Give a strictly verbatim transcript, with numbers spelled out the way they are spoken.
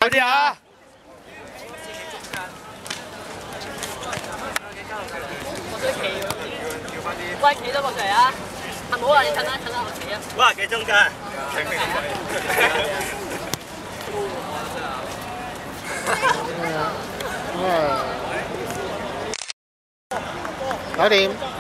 快啲啊！ 喂，企多個嚟啊！唔好啊，你趁啦趁啦，我企啊！ 哇，企中間。 搞掂。